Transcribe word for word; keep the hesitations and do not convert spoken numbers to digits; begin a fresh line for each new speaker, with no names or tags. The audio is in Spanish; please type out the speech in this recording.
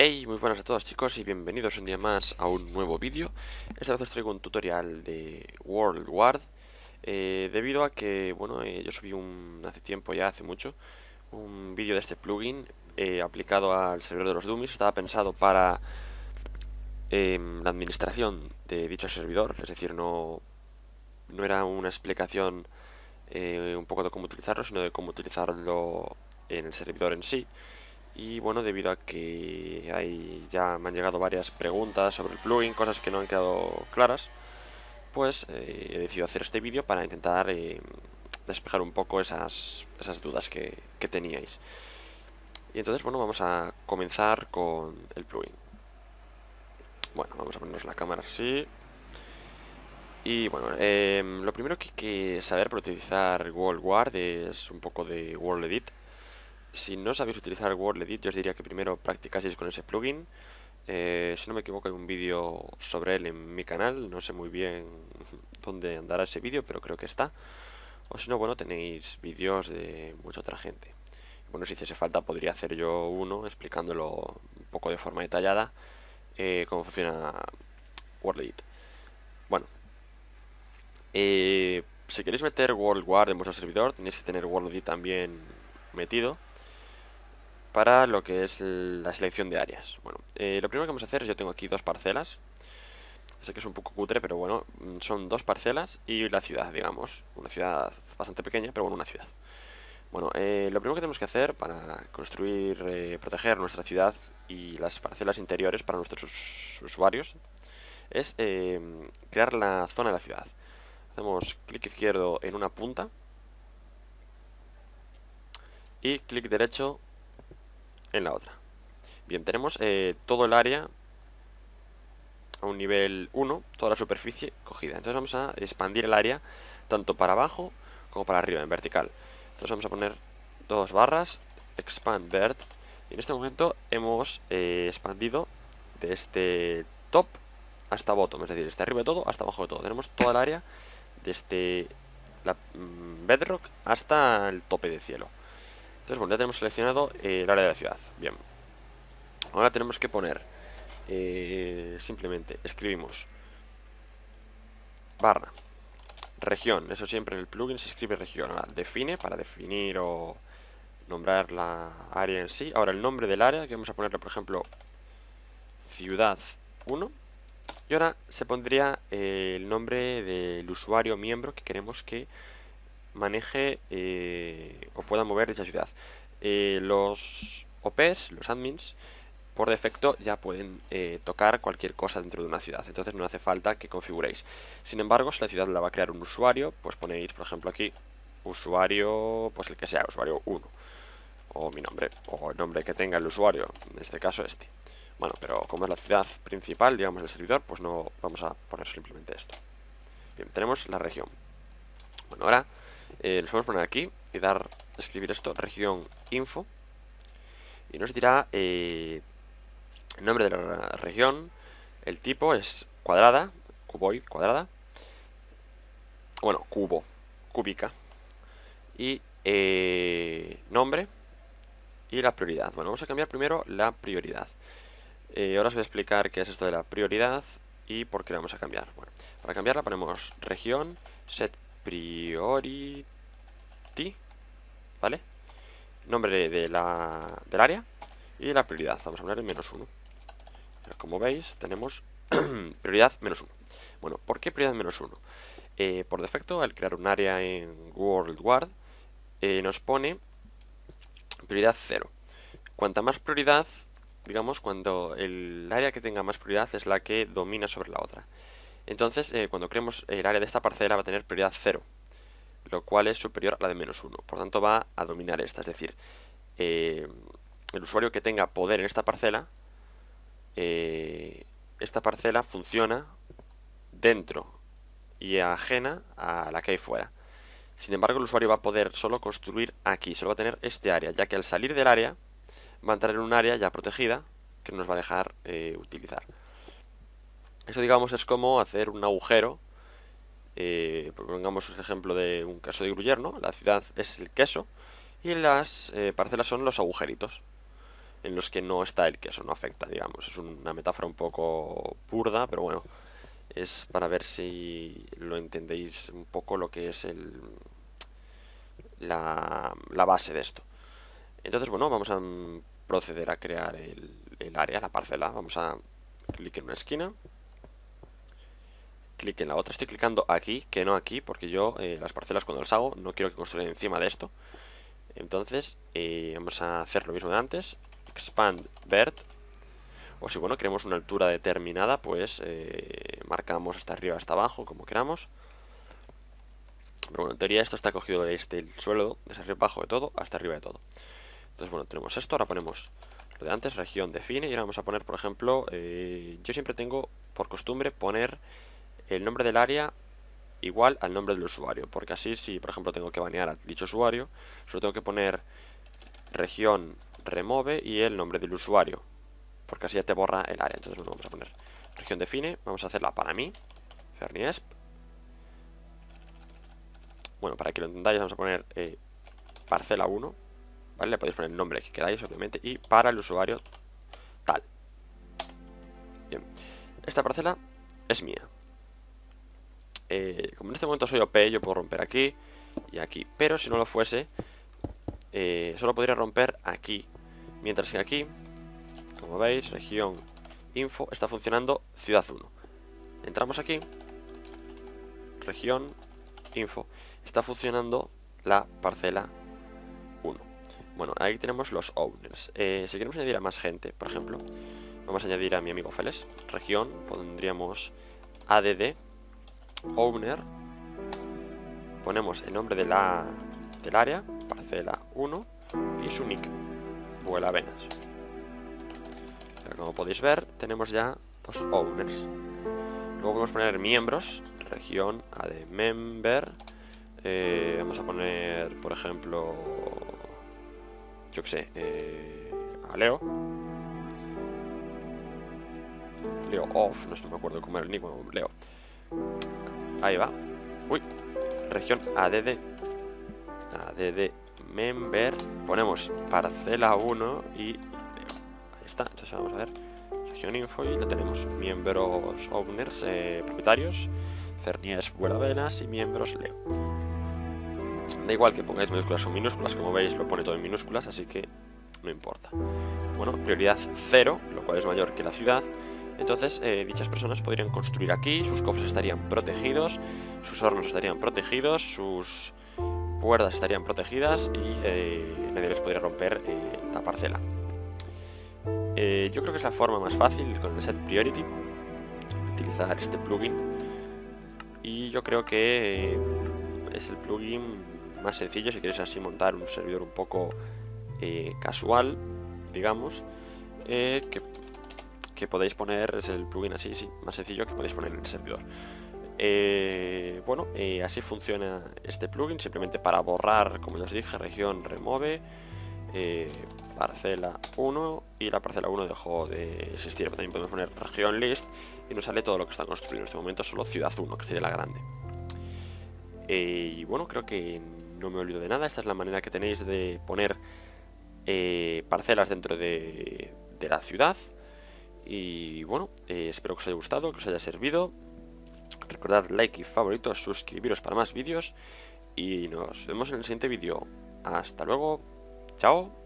Hey, muy buenas a todos chicos y bienvenidos un día más a un nuevo vídeo. Esta vez os traigo un tutorial de World War eh, debido a que, bueno, eh, yo subí un, hace tiempo ya, hace mucho, un vídeo de este plugin eh, aplicado al servidor de los dummies. Estaba pensado para eh, la administración de dicho servidor, es decir, no, no era una explicación eh, un poco de cómo utilizarlo, sino de cómo utilizarlo en el servidor en sí. Y bueno, debido a que hay, ya me han llegado varias preguntas sobre el plugin, cosas que no han quedado claras, pues eh, he decidido hacer este vídeo para intentar eh, despejar un poco esas, esas dudas que, que teníais. Y entonces, bueno, vamos a comenzar con el plugin. Bueno, vamos a ponernos la cámara así. Y bueno, eh, lo primero que hay que saber para utilizar WorldGuard es un poco de WorldEdit. Si no sabéis utilizar WorldEdit, yo os diría que primero practicaseis con ese plugin. Eh, si no me equivoco hay un vídeo sobre él en mi canal, no sé muy bien dónde andará ese vídeo, pero creo que está. O si no, bueno, tenéis vídeos de mucha otra gente. Bueno, si hiciese falta podría hacer yo uno explicándolo un poco de forma detallada eh, cómo funciona WorldEdit. Bueno, eh, si queréis meter WorldGuard en vuestro servidor tenéis que tener WorldEdit también metido para lo que es la selección de áreas. Bueno, eh, lo primero que vamos a hacer es, yo tengo aquí dos parcelas. Sé que es un poco cutre, pero bueno, son dos parcelas y la ciudad, digamos. Una ciudad bastante pequeña, pero bueno, una ciudad. Bueno, eh, lo primero que tenemos que hacer para construir, eh, proteger nuestra ciudad y las parcelas interiores para nuestros us usuarios es eh, crear la zona de la ciudad. Hacemos clic izquierdo en una punta y clic derecho en la otra. Bien, tenemos eh, todo el área a un nivel uno, toda la superficie cogida. Entonces vamos a expandir el área tanto para abajo como para arriba, en vertical. Entonces vamos a poner dos barras, expand vert, y en este momento hemos eh, expandido desde top hasta bottom, es decir, desde arriba de todo hasta abajo de todo. Tenemos toda el área desde la mmm, bedrock hasta el tope de cielo. Entonces bueno, ya tenemos seleccionado eh, el área de la ciudad. Bien, ahora tenemos que poner eh, simplemente escribimos barra región, eso siempre en el plugin se escribe región. Ahora define para definir o nombrar la área en sí. Ahora el nombre del área, que vamos a ponerle por ejemplo ciudad uno. Y ahora se pondría eh, el nombre del usuario miembro que queremos que maneje eh, o pueda mover dicha ciudad. Eh, los O Ps, los admins, por defecto ya pueden eh, tocar cualquier cosa dentro de una ciudad, entonces no hace falta que configuréis. Sin embargo, si la ciudad la va a crear un usuario, pues ponéis, por ejemplo, aquí usuario, pues el que sea, usuario uno, o mi nombre, o el nombre que tenga el usuario, en este caso este. Bueno, pero como es la ciudad principal, digamos, del servidor, pues no vamos a poner simplemente esto. Bien, tenemos la región. Bueno, ahora eh, nos vamos a poner aquí y dar, escribir esto, región info, y nos dirá eh, el nombre de la región, el tipo es cuadrada, cuboid, cuadrada, bueno, cubo, cúbica, y eh, nombre y la prioridad. Bueno, vamos a cambiar primero la prioridad. Eh, ahora os voy a explicar qué es esto de la prioridad y por qué la vamos a cambiar. Bueno, para cambiarla ponemos región, set priority, ¿vale? Nombre de la, del área y la prioridad. Vamos a poner en menos uno. Como veis, tenemos prioridad menos uno. Bueno, ¿por qué prioridad menos uno? Eh, por defecto, al crear un área en WorldGuard, eh, nos pone prioridad cero. Cuanta más prioridad, digamos, cuando el área que tenga más prioridad es la que domina sobre la otra. Entonces, eh, cuando creemos el área de esta parcela va a tener prioridad cero, lo cual es superior a la de menos uno. Por tanto, va a dominar esta. Es decir, eh, el usuario que tenga poder en esta parcela, eh, esta parcela funciona dentro y ajena a la que hay fuera. Sin embargo, el usuario va a poder solo construir aquí, solo va a tener este área, ya que al salir del área va a entrar en un área ya protegida que no nos va a dejar eh, utilizar. Eso, digamos, es como hacer un agujero. Eh, pongamos un ejemplo de un caso de Gruyère, ¿no? La ciudad es el queso y las eh, parcelas son los agujeritos. en los que no está el queso, no afecta, digamos. Es una metáfora un poco burda, pero bueno, es para ver si lo entendéis un poco lo que es el, la, la base de esto. Entonces, bueno, vamos a proceder a crear el, el área, la parcela. Vamos a clic en una esquina, clic en la otra. Estoy clicando aquí, que no aquí, porque yo eh, las parcelas cuando las hago no quiero que construyan encima de esto. Entonces, eh, vamos a hacer lo mismo de antes. Expand vert. O si, bueno, queremos una altura determinada, pues eh, marcamos hasta arriba, hasta abajo, como queramos. Pero bueno, en teoría esto está cogido desde el suelo, desde arriba abajo de todo, hasta arriba de todo. Entonces, bueno, tenemos esto, ahora ponemos lo de antes, región define, y ahora vamos a poner, por ejemplo, eh, yo siempre tengo por costumbre poner el nombre del área igual al nombre del usuario, porque así si, por ejemplo, tengo que banear a dicho usuario, solo tengo que poner región remove y el nombre del usuario, porque así ya te borra el área. Entonces, bueno, vamos a poner región define, vamos a hacerla para mí, ferniesp. Bueno, para que lo entendáis, vamos a poner eh, parcela uno, ¿vale? Le podéis poner el nombre que queráis, obviamente, y para el usuario tal. Bien, esta parcela es mía. Eh, como en este momento soy O P, yo puedo romper aquí y aquí, pero si no lo fuese, eh, solo podría romper aquí. Mientras que aquí, como veis, región info está funcionando ciudad uno. Entramos aquí, región info, está funcionando la parcela uno. Bueno, ahí tenemos los owners. Eh, si queremos añadir a más gente, por ejemplo, vamos a añadir a mi amigo Feles. Región, pondríamos add owner. Ponemos el nombre de la, del área, parcela uno, y su nick, Vuelavenas. Como podéis ver, tenemos ya dos owners. Luego podemos poner miembros, región, add member. Eh, vamos a poner, por ejemplo, yo que sé, eh, a Leo. Leo off, no sé, no me acuerdo cómo era el nick, bueno, Leo. Ahí va. Uy, región add, add member. Ponemos parcela uno y Leo. Ahí está, entonces vamos a ver. Región info y lo tenemos. Miembros owners, eh, propietarios, Fernies Vuelavenas y miembros Leo. Da igual que pongáis minúsculas o minúsculas, como veis lo pone todo en minúsculas, así que no importa. Bueno, prioridad cero, lo cual es mayor que la ciudad. Entonces eh, dichas personas podrían construir aquí, sus cofres estarían protegidos, sus hornos estarían protegidos, sus puertas estarían protegidas y eh, nadie les podría romper eh, la parcela. Eh, yo creo que es la forma más fácil con el set priority, utilizar este plugin, y yo creo que eh, es el plugin más sencillo si queréis así montar un servidor un poco eh, casual, digamos, eh, que, que podéis poner, es el plugin así, sí, más sencillo que podéis poner en el servidor. Eh, bueno, eh, así funciona este plugin, simplemente para borrar, como ya os dije, región remove, eh, parcela uno, y la parcela uno dejó de existir. Pero también podemos poner región list y nos sale todo lo que está construido. En este momento solo ciudad uno, que sería la grande. Eh, y bueno, creo que no me olvido de nada. Esta es la manera que tenéis de poner eh, parcelas dentro de, de la ciudad. Y bueno, eh, espero que os haya gustado, que os haya servido. Recordad like y favorito, suscribiros para más vídeos. Y nos vemos en el siguiente vídeo. Hasta luego. Chao.